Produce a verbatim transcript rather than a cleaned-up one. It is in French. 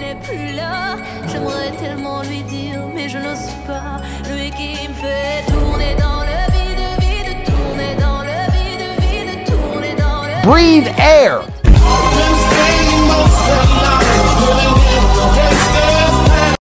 n'est plus là. J'aimerais tellement lui dire, mais je n'ose pas. Lui qui me fait tourner dans le vide, vide, tourner dans le vide, vide, tourner dans le Breathe air.